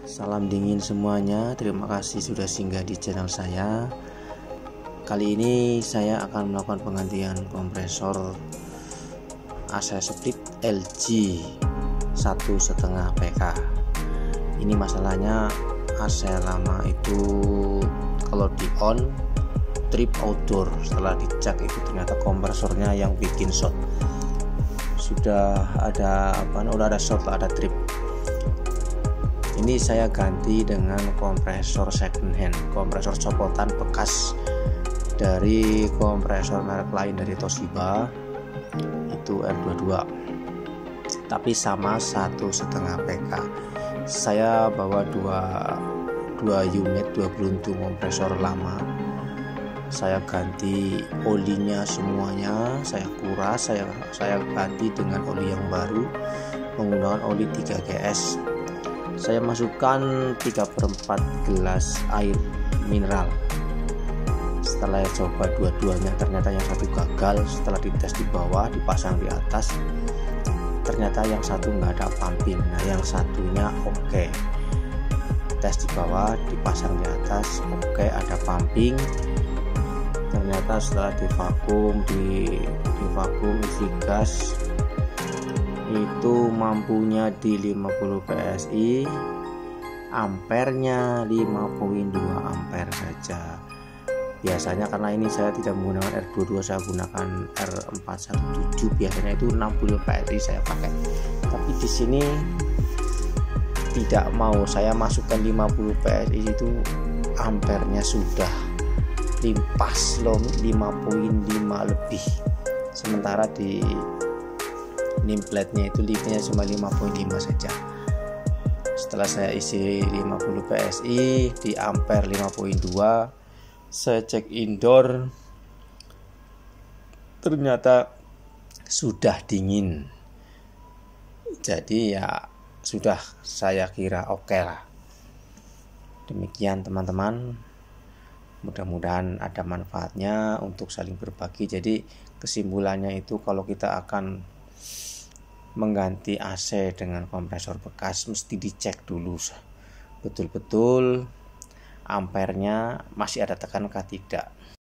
Salam dingin semuanya, terima kasih sudah singgah di channel saya. Kali ini saya akan melakukan penggantian kompresor AC split LG 1,5 PK. Ini masalahnya AC lama itu kalau di on trip outdoor, setelah dicek itu ternyata kompresornya yang bikin short. Udah ada short, ada trip. Ini saya ganti dengan kompresor second hand, kompresor copotan bekas dari kompresor merek lain dari Toshiba, itu R22, tapi sama 1,5 PK. Saya bawa dua unit, 2 beluntung kompresor lama. Saya ganti olinya semuanya, saya kuras, saya ganti dengan oli yang baru menggunakan oli 3GS. Saya masukkan 3/4 gelas air mineral. Setelah coba dua-duanya, ternyata yang satu gagal. Setelah dites di bawah, dipasang di atas, ternyata yang satu nggak ada pumping. Nah, yang satunya oke. Tes di bawah, dipasang di atas, oke, ada pumping. Ternyata setelah divakum isi gas, itu mampunya di 50 PSI, ampernya 5,2 ampere saja. Biasanya karena ini saya tidak menggunakan R22, saya gunakan R417, biasanya itu 60 PSI saya pakai. Tapi di sini tidak mau, saya masukkan 50 PSI, itu ampernya sudah limpas loh, 5,5 lebih. Sementara di nameplate-nya itu linknya cuma 5,5 saja. Setelah saya isi 50 PSI di ampere 5,2, saya cek indoor, ternyata sudah dingin. Jadi ya sudah, saya kira oke lah. Demikian teman-teman, mudah-mudahan ada manfaatnya untuk saling berbagi. Jadi kesimpulannya itu, kalau kita akan mengganti AC dengan kompresor bekas, mesti dicek dulu betul-betul ampernya masih ada tekankah tidak.